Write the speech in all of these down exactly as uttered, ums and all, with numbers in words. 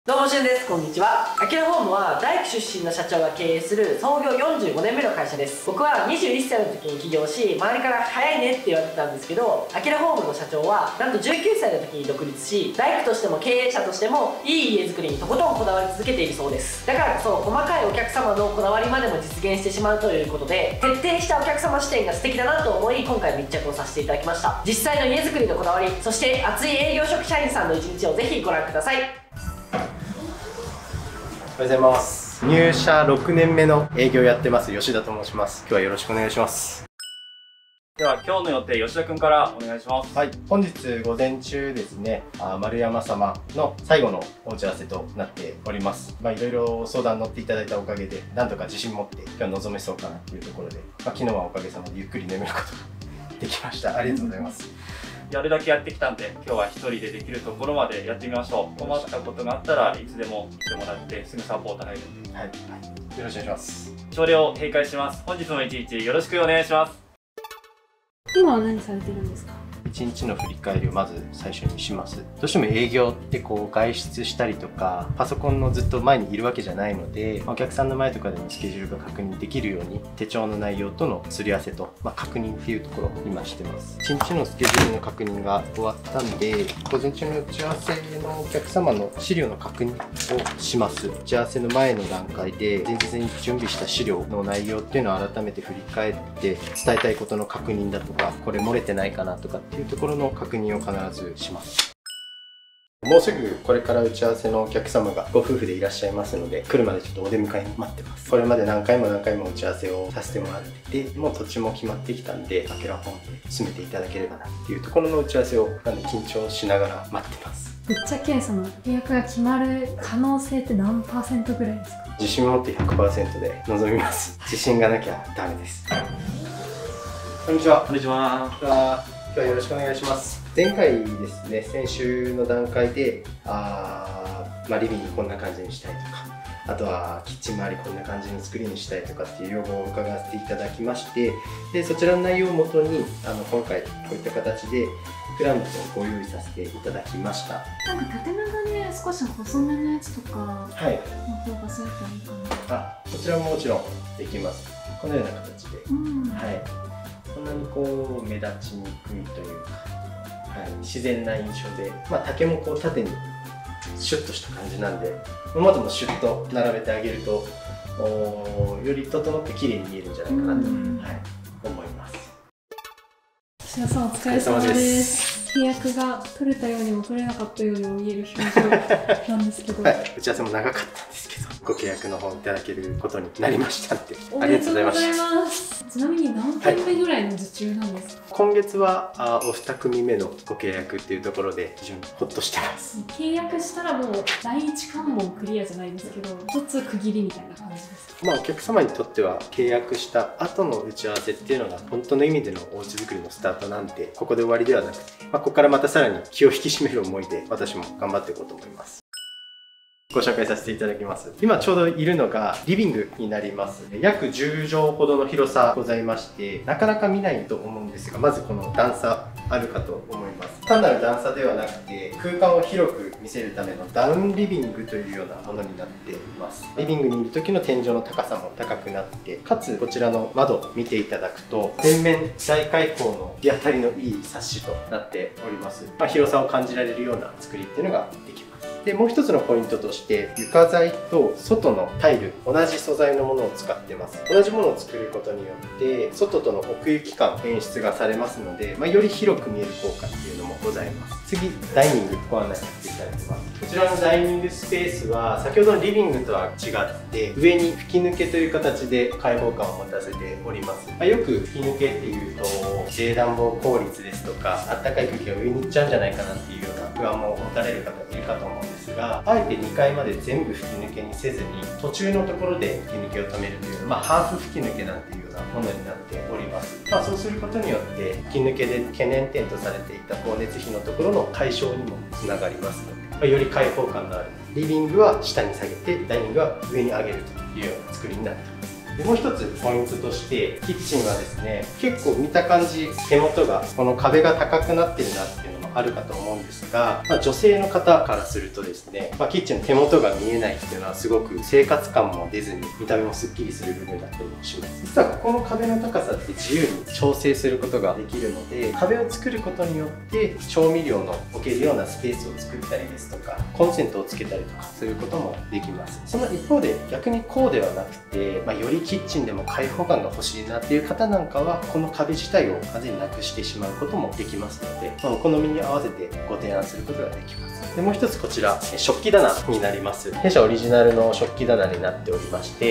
どうもしゅんです。こんにちは。アキラホームは大工出身の社長が経営する創業よんじゅうごねんめの会社です。僕はにじゅういっさいの時に起業し、周りから早いねって言われてたんですけど、アキラホームの社長はなんとじゅうきゅうさいの時に独立し、大工としても経営者としてもいい家づくりにとことんこだわり続けているそうです。だからこそ細かいお客様のこだわりまでも実現してしまうということで、徹底したお客様視点が素敵だなと思い、今回密着をさせていただきました。実際の家づくりのこだわり、そして熱い営業職社員さんの一日をぜひご覧ください。 おはようございます。入社ろくねんめの営業やってます吉田と申します。今日はよろしくお願いします。 では今日の予定、吉田君からお願いします。 はい、本日午前中ですね、あ丸山様の最後のお打ち合わせとなっております。まあいろいろ相談乗っていただいたおかげで、なんとか自信持って今日臨めそうかなというところで、まあ、昨日はおかげさまでゆっくり眠ることができました。ありがとうございます。 やるだけやってきたんで、今日は一人でできるところまでやってみましょう。困ったことがあったらいつでも来てもらってすぐサポート入るんで、 はい、はい、よろしくお願いします。 朝礼を閉会します。本日も一日よろしくお願いします。 今は何されてるんですか？ 一日の振り返りをまず最初にします。どうしても営業ってこう外出したりとかパソコンのずっと前にいるわけじゃないので、お客さんの前とかでもスケジュールが確認できるように手帳の内容とのすり合わせと、まあ、確認っていうところを今してます。一日のスケジュールの確認が終わったんで、午前中の打ち合わせのお客様の資料の確認をします。打ち合わせの前の段階で前日に準備した資料の内容っていうのを改めて振り返って伝えたいことの確認だとか、これ漏れてないかなとかっていうところの確認を必ずします。もうすぐこれから打ち合わせのお客様がご夫婦でいらっしゃいますので、来るまでちょっとお出迎えに待ってます。これまで何回も何回も打ち合わせをさせてもらってて、もう土地も決まってきたんで、アキラホームで進めていただければなっていうところの打ち合わせをなんで緊張しながら待ってます。 ぶっちゃけその契約が決まる可能性って何パーセントぐらいですか？ 自信を持って ひゃくパーセント で臨みます。自信がなきゃダメです。こんにちは。 こんにちは。 今日はよろしくお願いします。前回ですね、先週の段階で、あー、まあ、リビングこんな感じにしたいとか、あとはキッチン周りこんな感じの作りにしたいとかっていう要望を伺わせていただきまして、でそちらの内容をもとにあの今回こういった形でプランをご用意させていただきました。 なんか縦長で少し細めのやつとかはいの方がそうやったらいいかな。 あ、こちらももちろんできます。このような形で、 うん、 はい、そんなにこう目立ちにくいというか、はい、自然な印象で、まあ、竹もこう縦にシュッとした感じなんで、今までもシュッと並べてあげるとより整って綺麗に見えるんじゃないかなと、はい、思います。 吉田さんお疲れ様です。契約が取れたようにも取れなかったようにも見える表情なんですけど、はい、 打ち合わせも長かったんですけど、ご契約の方いただけることになりましたので、 ありがとうございます。ちなみに何件目ぐらいの受注なんですか？はい、 今月はあお二組目のご契約っていうところで非常にホッとしてます。 契約したらもう第一関門クリアじゃないですけど、一つ区切りみたいな感じですか？ まあお客様にとっては契約した後の打ち合わせっていうのが本当の意味でのおうち作りのスタートなんで、ここで終わりではなくて、まあ、ここからまたさらに気を引き締める思いで私も頑張っていこうと思います。ご紹介させていただきます。今ちょうどいるのがリビングになります。約じゅうじょうほどの広さございまして、なかなか見ないと思うんですが、まずこの段差あるかと思います。単なる段差ではなくて、空間を広く見せるためのダウンリビングというようなものになっています。リビングにいる時の天井の高さも高くなって、かつこちらの窓を見ていただくと、全面大開口の日当たりのいいサッシとなっております。まあ、広さを感じられるような作りっていうのができます。でもう一つのポイントとして、床材と外のタイル同じ素材のものを使ってます。同じものを作ることによって外との奥行き感演出がされますので、まあ、より広く見える効果っていうのもございます。次、ダイニングご案内させていただきます。こちらのダイニングスペースは先ほどのリビングとは違って上に吹き抜けという形で開放感を持たせております。まあ、よく吹き抜けっていうと冷暖房効率ですとか、あったかい空気が上に行っちゃうんじゃないかなっていうような不安も持たれる方いるかと思うんですが、あえてにかいまで全部吹き抜けにせずに途中のところで吹き抜けを止めるという、まあ、ハーフ吹き抜けなんていうようなものになっております。まあ、そうすることによって吹き抜けで懸念点とされていた光熱費のところの解消にもつながりますので、まあ、より開放感のあるリビングは下に下げてダイニングは上に上げるというような作りになっています。でもう一つポイントとしてキッチンはですね、結構見た感じ手元がこの壁が高くなってるなっていうのもあるかと思うんですが、まあ、女性の方からするとですね、まあ、キッチンの手元が見えないっていうのはすごく生活感も出ずに見た目もすっきりする部分だったりもします。実はここの壁の高さって自由に調整することができるので、壁を作ることによって調味料の置けるようなスペースを作ったりですとか、コンセントをつけたりとかそういうこともできます。その一方で逆にこうではなくて、まあ、よりキッチンでも開放感が欲しいなっていう方なんかはこの壁自体を完全になくしてしまうこともできますので、まあ、お好みに合わせてご提案することができます。でもう一つこちら食器棚になります。弊社オリジナルの食器棚になっておりまして、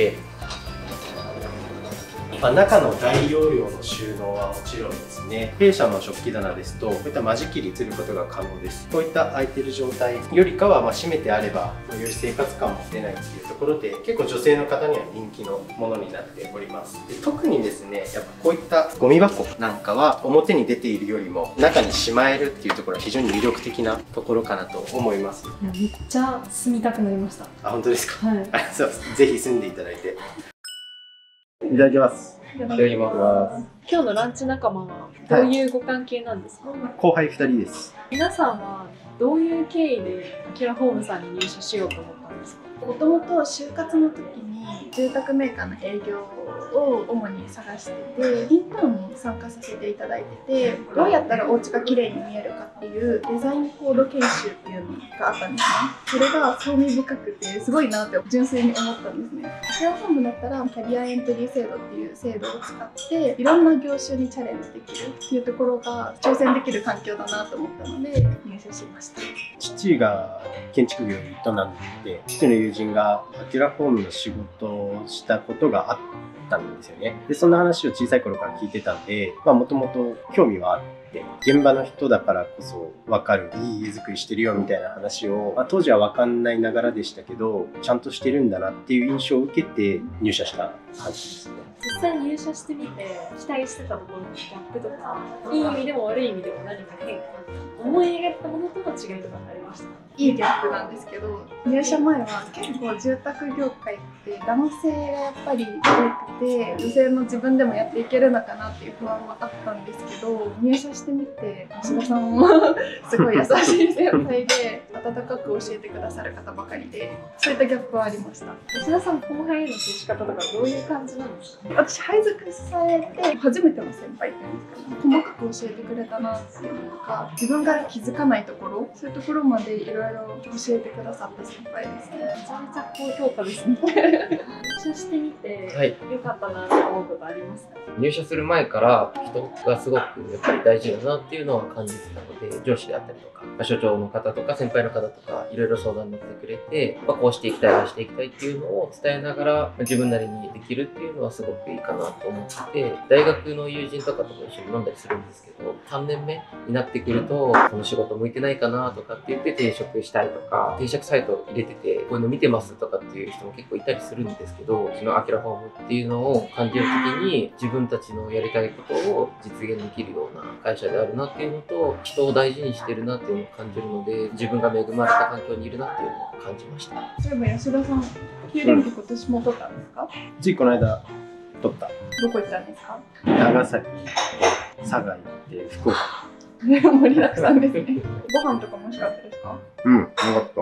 まあ、中の大容量の収納はもちろんですね、弊社の食器棚ですとこういった間仕切りすることが可能です。こういった空いてる状態よりかは、まあ閉めてあればより生活感も出ないっていうところで、結構女性の方には人気のものになっております。で特にですね、やっぱこういったゴミ箱なんかは表に出ているよりも中にしまえるっていうところは非常に魅力的なところかなと思います。 いやめっちゃ住みたくなりました。 あ、本当ですか。 はい。 ありがとうございます。ぜひ住んでいただいて。いただきます。 いただきます。 今日のランチ仲間はどういうご関係なんですか？ 後輩ふたりです。 皆さんはどういう経緯でアキラホームさんに入社しようと思ったんですか？ もともと就活の時に住宅メーカーの営業を主に探してて、インターンも参加させていただいてて、どうやったらお家が綺麗に見えるかっていうデザインコード研修っていうのがあったんですね。それが興味深くてすごいなって純粋に思ったんですね。アキラホームだったらキャリアエントリー制度っていう制度を使っていろんな業種にチャレンジできるっていうところが挑戦できる環境だなと思ったので入社しました。 父が建築業を営んで、父の友人がアキラホームの仕事をしたことがあったんですよね。でそんな話を小さい頃から聞いてたんで、もともと興味はあって、現場の人だからこそ分かる、いい家づくりしてるよみたいな話を、まあ、当時は分かんないながらでしたけど、ちゃんとしてるんだなっていう印象を受けて入社した感じですね。 実際入社してみて期待してたところのギャップとか、いい意味でも悪い意味でも何か変化、思い描いたものとの違いとかありました？ いいギャップなんですけど、入社前は結構住宅業界って男性がやっぱり多くて、女性の自分でもやっていけるのかなっていう不安はあったんですけど、入社してみて吉田さんもすごい優しい先輩で温かく教えてくださる方ばかりで、そういったギャップはありました。 吉田さん、後輩への接し方とかどういう感じなんですか？ 私配属されて初めての先輩っていうんですかね、細かく教えてくれたなっていうのか、自分が気づかないところ、そういうところまでいろいろ教えてくださった先輩ですね。 めちゃめちゃ高評価ですね。入社してみて、はい、良かったなと思うことありますか？ 入社する前から人がすごくやっぱり大事だなっていうのは感じてたので、上司であったりとか所長の方とか先輩の方とかいろいろ相談に乗ってくれて、まあ、こうしていきたい、ああしていきたいっていうのを伝えながら自分なりにできるっていうのはすごくいいかなと思ってて、大学の友人とかとも一緒に飲んだりするんですけど、さんねんめになってくるとこの仕事向いてないかなとかって言って転職したいとか、転職サイト入れててこういうの見てますとかっていう人も結構いたりするんですけど、うちのアキラホームっていうのを感じる時に自分たちのやりたいことを実現できるような会社であるなっていうのと、人を大事にしてるなっていうのを感じるので、自分が恵まれた環境にいるなっていうのを感じました。 そういえば吉田さん、きゅう連休今年も取ったんですか？ ついこの間取った。 どこ行ったんですか？ 長崎、佐賀行って福岡。 盛りだくさんですね。ご飯とかも美味しかったですか？ うん、よかった。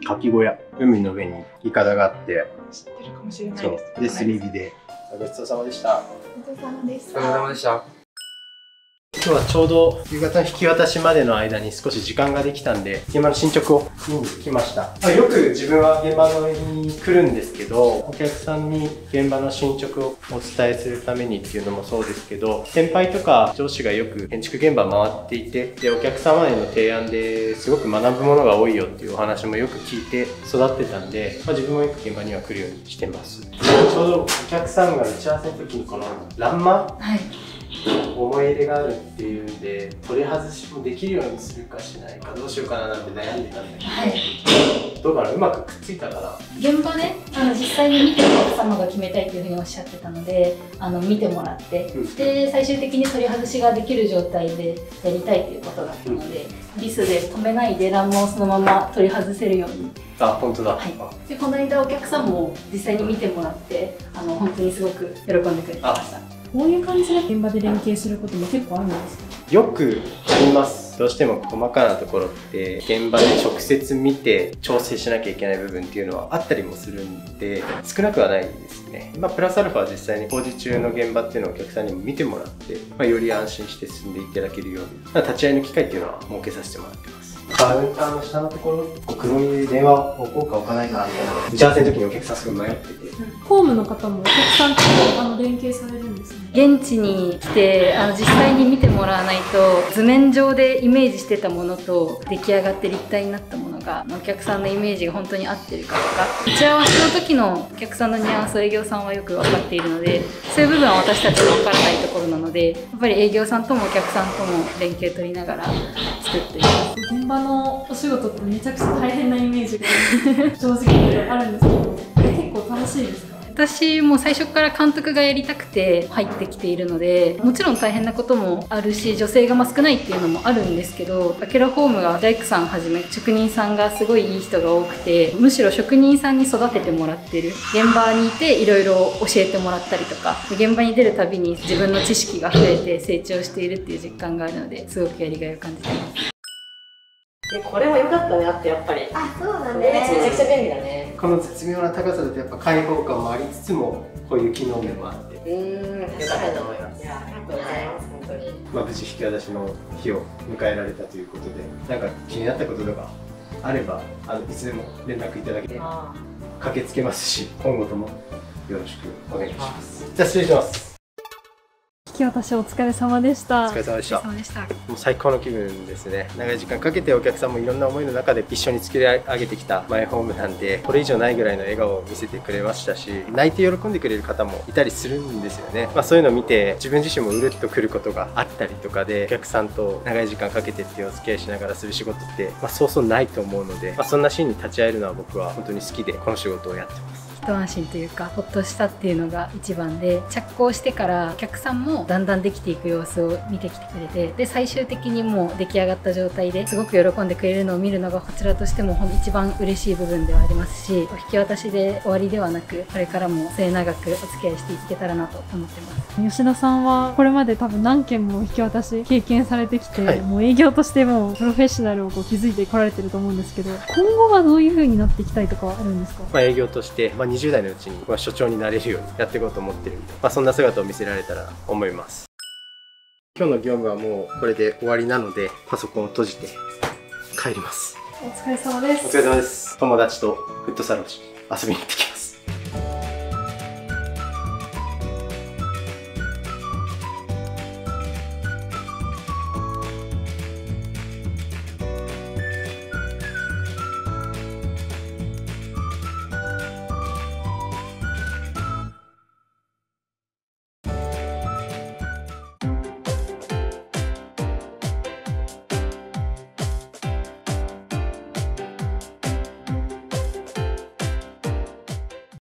かき小屋、海の上にイカダがあって、 知ってるかもしれないそうです。 で、炭火で。ごちそうさまでした。 ごちそうさまでしお疲れ様た。 でした。 今日はちょうど夕方の引き渡しまでの間に少し時間ができたんで、現場の進捗を見に来ました。まあ、よく自分は現場の上に来るんですけど、お客さんに現場の進捗をお伝えするためにっていうのもそうですけど、先輩とか上司がよく建築現場回っていて、でお客様への提案ですごく学ぶものが多いよっていうお話もよく聞いて育ってたんで、まあ、自分もよく現場には来るようにしてます。ちょうどお客さんが打ち合わせの時にこの欄間、はい思い入れがあるっていうんで、取り外しもできるようにするかしないかどうしようかななんて悩んでたんだけど、はい、どうかな、うまくくっついたかな。 現場であの実際に見てお客様が決めたいっていうふうにおっしゃってたので、あの見てもらって、うん、で最終的に取り外しができる状態でやりたいということだったので、うん、ビスで止めないで欄間をそのまま取り外せるように。 あ、本当だ。 はい、でこの間お客さんも実際に見てもらって、あの本当にすごく喜んでくれてました。 こういう感じで現場で連携することも結構あるんですか？ よくあります。 どうしても細かなところって現場で直接見て調整しなきゃいけない部分っていうのはあったりもするんで、少なくはないですね。まあ、プラスアルファは実際に工事中の現場っていうのをお客さんにも見てもらって、まあ、より安心して進んでいただけるように、まあ、立ち会いの機会っていうのは設けさせてもらってます。カウンターの下のところ、くぼみで電話を置こうか置かないかみたいな、打ち合わせの時にお客さんすごい迷ってて。 ホームの方もお客さんとあの連携されるんですね。 現地に来てあの実際に見てもらわないと、図面上でイメージしてたものと出来上がって立体になったものがお客さんのイメージが本当に合ってるかとか、打ち合わせの時のお客さんのニュアンスを営業さんはよく分かっているので、そういう部分は私たちも分からないところなので、やっぱり営業さんともお客さんとも連携取りながら作っています。 現場のお仕事ってめちゃくちゃ大変なイメージが正直あるんですけど、結構楽しいですか？ 私も最初から監督がやりたくて入ってきているので、もちろん大変なこともあるし、女性がまあ少ないっていうのもあるんですけど、アキラホームが大工さんはじめ職人さんがすごいいい人が多くて、むしろ職人さんに育ててもらってる、現場にいていろいろ教えてもらったりとか、現場に出るたびに自分の知識が増えて成長しているっていう実感があるので、すごくやりがいを感じています。 でこれも良かったね、あってやっぱり。 あ、そうだこれめちゃくちゃ便利だね。 この絶妙な高さだとやっぱ開放感もありつつもこういう機能面もあって、 うーん、良かったと思います。いや、ありがとうございます、本当に。 まあ、無事引き渡しの日を迎えられたということで、なんか気になったこととかあればあのいつでも連絡いただければ駆けつけますし、今後ともよろしくお願いします。じゃあ失礼します。 引き渡しお疲れ様でした。 お疲れ様でした。 お疲れ様でした。 もう最高の気分ですね。長い時間かけてお客さんもいろんな思いの中で一緒に作り上げてきたマイホームなんで、これ以上ないぐらいの笑顔を見せてくれましたし、泣いて喜んでくれる方もいたりするんですよね。まあ、そういうのを見て自分自身もうるっとくることがあったりとかで、お客さんと長い時間かけてってお付き合いしながらする仕事って、まあ、そうそうないと思うので、まあ、そんなシーンに立ち会えるのは僕は本当に好きでこの仕事をやってます。 一安心というか、ほっとしたっていうのが一番で、着工してからお客さんもだんだんできていく様子を見てきてくれて、で最終的にもう出来上がった状態ですごく喜んでくれるのを見るのがこちらとしても一番嬉しい部分ではありますし、お引き渡しで終わりではなく、これからも末永くお付き合いしていけたらなと思ってます。 吉田さんはこれまで多分何件も引き渡し経験されてきて、 はい、 もう営業としてもプロフェッショナルをこう築いてこられてると思うんですけど、今後はどういう風になっていきたいとかはあるんですか？ まあ、営業として、まあ、にじゅう代のうちにまあ所長になれるようにやっていこうと思ってるんで、まあ、そんな姿を見せられたらと思います。今日の業務はもうこれで終わりなので、パソコンを閉じて帰ります。 お疲れ様です。 お疲れ様です。友達とフットサルをし遊びに行ってきます。